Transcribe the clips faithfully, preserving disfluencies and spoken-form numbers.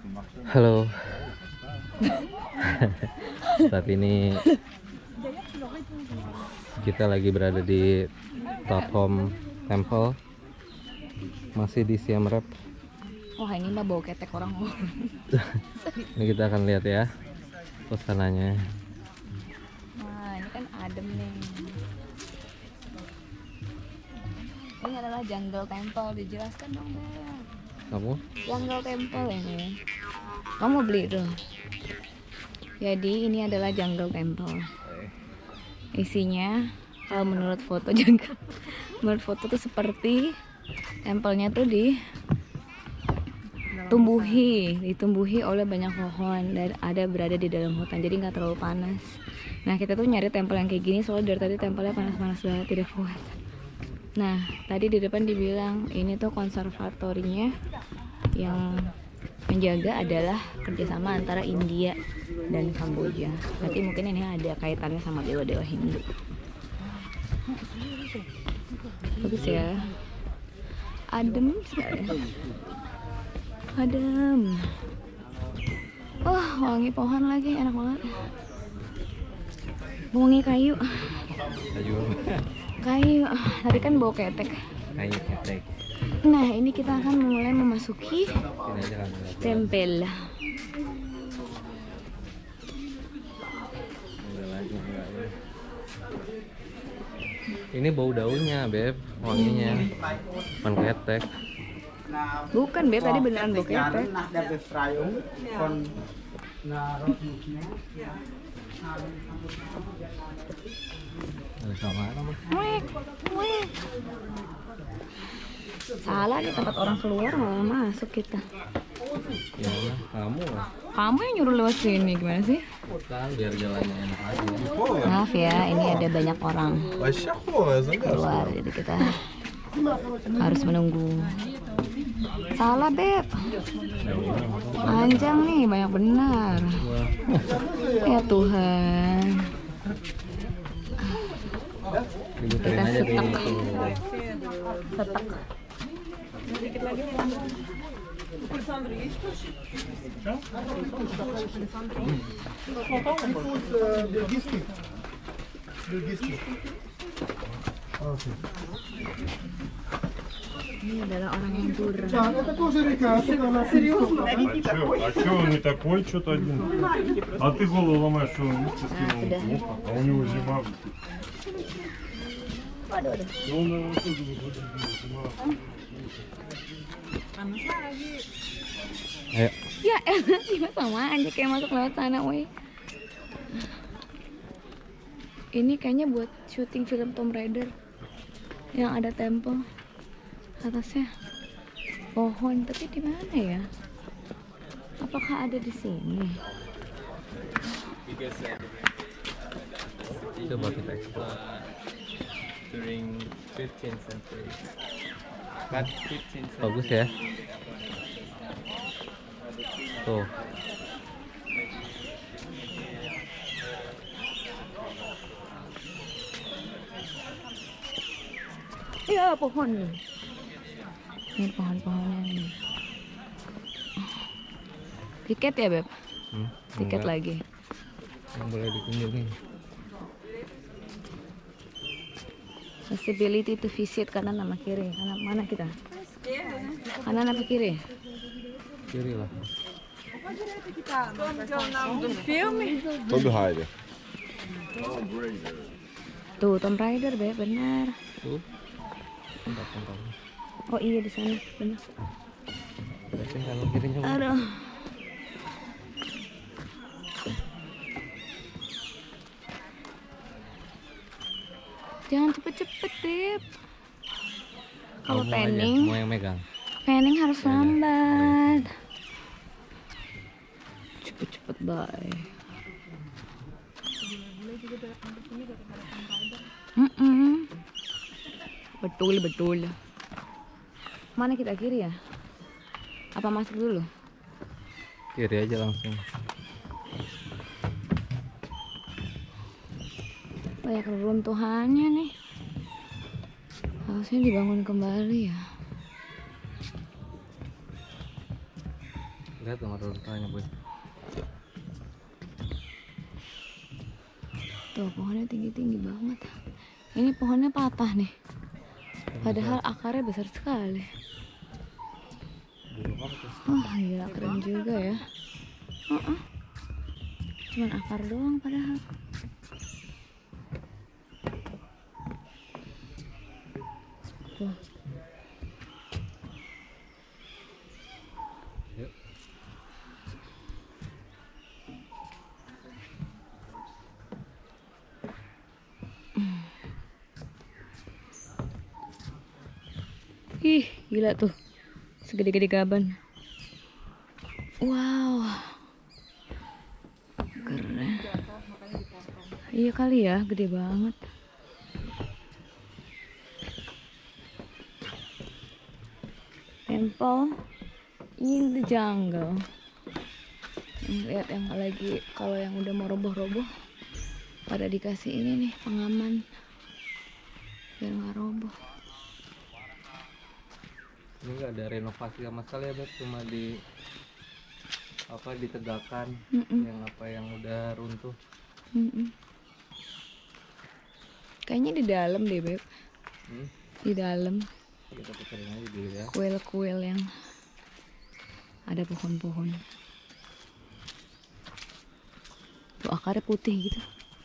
Halo. Saat ini kita lagi berada di Tathom Temple, masih di Siem Reap. Wah, ini mah bau ketek orang. Ini kita akan lihat ya suasananya. Nah, ini kan adem nih. Ini adalah Jungle Temple, dijelaskan dong, Bel. Kamu? Jungle Temple ini. Kamu beli tuh. Jadi ini adalah Jungle Temple. Isinya kalau menurut foto jungle, menurut foto tuh seperti tempelnya tuh di tumbuhi, ditumbuhi oleh banyak pohon dan ada berada di dalam hutan, jadi nggak terlalu panas. Nah, kita tuh nyari tempel yang kayak gini soalnya dari tadi tempelnya panas-panas banget, tidak kuat. Nah, tadi di depan dibilang ini tuh konservatorinya yang menjaga adalah kerjasama antara India dan Kamboja. Berarti mungkin ini ada kaitannya sama dewa-dewa Hindu. Bagus ya, adem sekali. Adem. Oh, wangi pohon lagi, enak banget. Wangi kayu. Kayu. Kayu. Tadi kan bau ketek. Kayu ketek. Nah, ini kita akan mulai memasuki Ini aja kan. tempel. Ini bau daunnya, Beb, wanginya. Bukan ketek. Bukan, Be, tadi beneran bau ketek. Sama nama. Wek, wek. Salah nih, tempat orang keluar malah masuk kita. Ya, kamu lah. Kamu yang nyuruh lewat sini, gimana sih? Kan biar jalannya enak aja. Maaf ya, ini ada banyak orang keluar, jadi kita harus menunggu. Salah, Beb. Panjang nih, banyak benar. Ya Tuhan. Dibutuhin Kita aja di setek. itu. Setek. Ini adalah orang yang durang. А что он не такой, что-то один? А ты голову ломаешь, что он лучше скинул да. плохо, а у него зима. Waduh, waduh. Ну, он, наверное, тоже выходит, зима. Ayo. Ya elah, juga sama aja kayak masuk lewat sana, woi. Ini kayaknya buat syuting film Tomb Raider yang ada temple atasnya pohon, tapi di mana ya? Apakah ada di sini? Coba kita explore. During fifteenth century. But fifteenth century. Bagus ya. Tuh. Ya, pohon nih. Ini pohon-pohonnya nih. Tiket ya, Beb? Hmm, Tiket enggak. lagi. Yang boleh dikunjungi. Possibility to visit kanan sama kiri. Kanan mana kita? Kanan apa kiri? Kiri lah. Tomb Raider. Tuh, Tomb Raider, Beb, benar. Tuh. Tempat-tempat. Oh iya, di sana, benar. Berarti kalau kirinya mana? Aduh. Jangan cepet-cepet, Beb. Kalau Kamu aja, panning, mau yang megang. panning harus Ya udah. lambat. Cepet-cepet, bye. Mm-mm. Betul, betul. Mana kita kiri ya? Apa masuk dulu? Kiri aja langsung. Banyak reruntuhannya nih. Harusnya dibangun kembali ya. Lihat nomor urutannya boy. Tuh pohonnya tinggi-tinggi banget. Ini pohonnya patah nih. Padahal akarnya besar sekali. Burung apa tuh? Wah gila keren juga ya. Uh-uh. Cuman akar doang padahal. Tuh. Yuk. Ih gila tuh. Segede-gede gaban. Wow. Keren. Iya kali ya, gede banget. Temple in the jungle. Lihat yang lagi, kalau yang udah mau roboh-roboh pada dikasih ini nih pengaman biar nggak roboh. Ini nggak ada renovasi sama sekali ya, Beb, cuma di apa ditegakkan. Mm-mm. Yang apa yang udah runtuh. Mm-mm. Kayaknya di dalam deh Beb, Hmm? di dalam Kita puterin aja dulu ya. kuil-kuil yang ada pohon-pohon. Tuh akarnya putih gitu.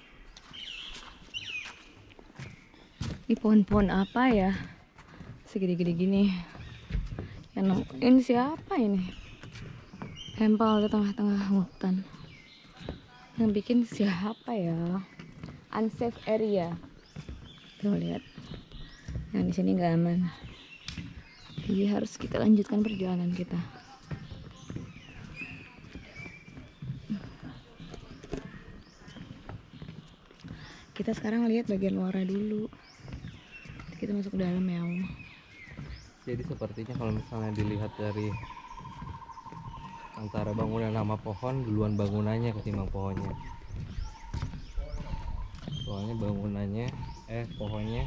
Ini pohon-pohon apa ya? Segede-gede gini. Yang ini siapa ini? Tempel di tengah-tengah hutan. Yang bikin siapa ya? Unsafe area. Tuh lihat. Yang di sini nggak aman. Jadi harus kita lanjutkan perjalanan kita. Kita sekarang lihat bagian luarnya dulu. Kita masuk ke dalam ya. Jadi sepertinya kalau misalnya dilihat dari antara bangunan sama pohon, duluan bangunannya ketimbang pohonnya. Soalnya bangunannya, eh pohonnya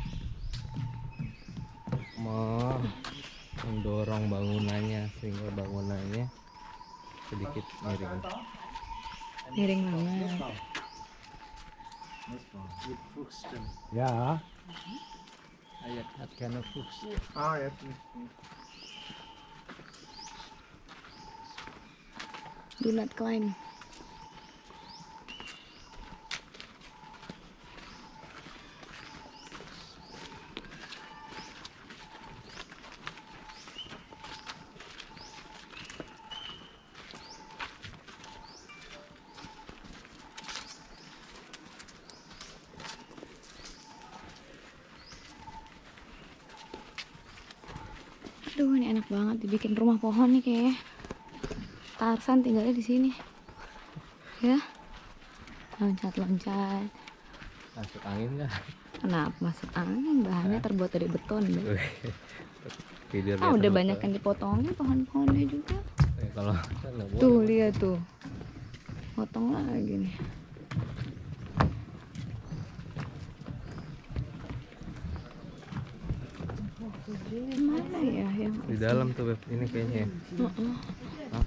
me- mendorong bangunannya sehingga bangunannya sedikit miring. Miring banget. Ja. Ayat hat keine Fuchs. Ah, ja. Do not climb. Aduh, ini enak banget dibikin rumah pohon nih kayaknya. Tarsan tinggalnya di sini. Ya. Loncat-loncat. Masuk angin nggak? Kenapa masuk angin? Bahannya terbuat dari beton. Deh. Tidur di Ah, atas udah beton. banyak yang dipotongin pohon-pohonnya juga. Eh, kalau kan nggak boleh. Tuh, lihat tuh. Potong lagi nih. Mana ya yang Di dalam tuh Beb, ini kayaknya ya. Uh-uh. Hah?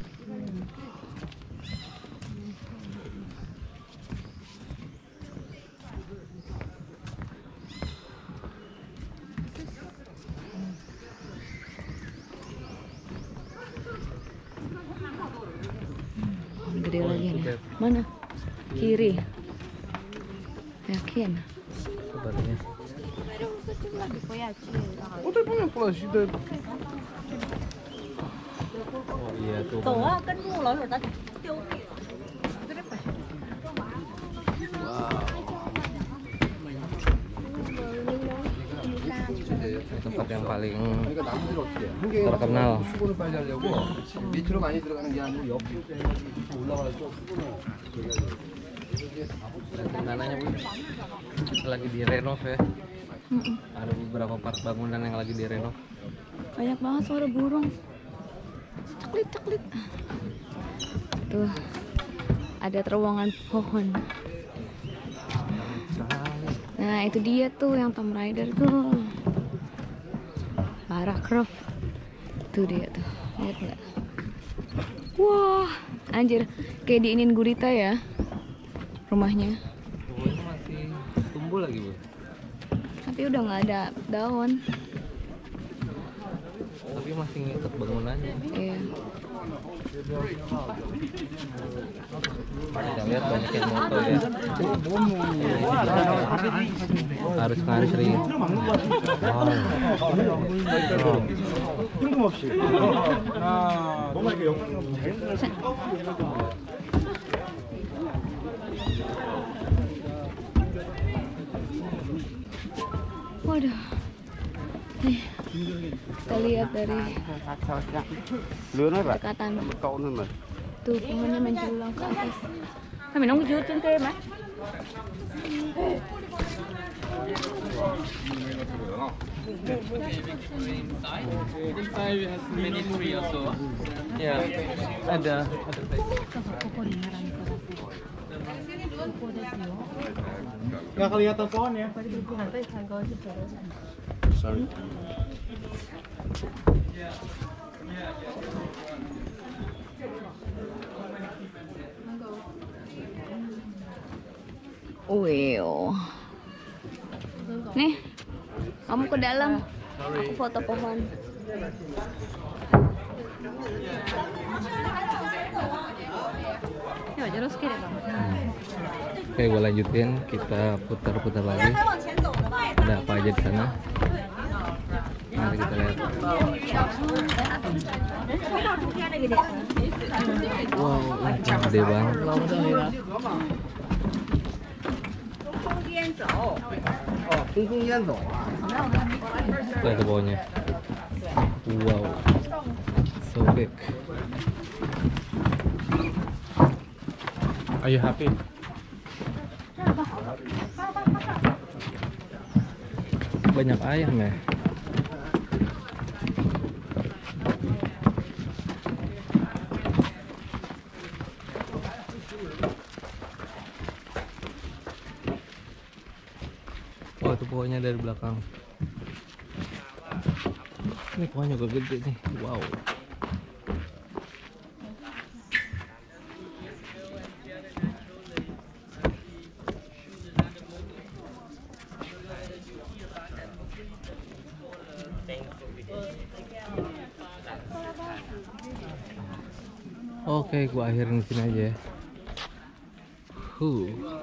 Gede Oh, lagi itu, nih. Beb. Mana? Kiri. Yakin? Sepertinya. Oh iya tuh. bener. Ini tempat yang paling terkenal. 수건을 빨리 하려고 밑으로 많이 들어가는 게 아니고 옆으로 올라가서 수건을 Tanahnya Bu lagi direnov ya. Ada beberapa part bangunan yang lagi direnov. Banyak banget suara burung. Ceklit, ceklit. Tuh. Ada terowongan pohon. Nah, itu dia tuh yang Tomb Raider tuh. Lara Croft. Tuh dia tuh. Lihat nggak? Wah, anjir, kayak diinin gurita ya rumahnya. Pohonnya masih tumbuh lagi, Bu. Tapi udah nggak ada daun. Tapi masih ngikut bangunannya. Iya. Kita lihat banyak yang motor ya. Harus ngantri. Waduh. Nih, kita lihat dari dekatan. Tuh pohonnya menjulang ke atas. Kami nunggu jauh tuh kayak mah. Ya, ada. Nggak kelihatan pohon ya? Sorry. Wow. Nih, kamu ke dalam. Aku foto pohon. Ya, terus kiri dong. Oke, gue lanjutin. Kita putar-putar lagi. Ada apa aja di sana? Mari kita lihat. Wow, gede banget. Lihat ke bawahnya. Wow, so big. Are you happy? Banyak ayam ya. Oh, itu pohonnya dari belakang. Ini pohonnya juga gede nih. Wow. Oke, gua akhirin di sini aja ya. Huh.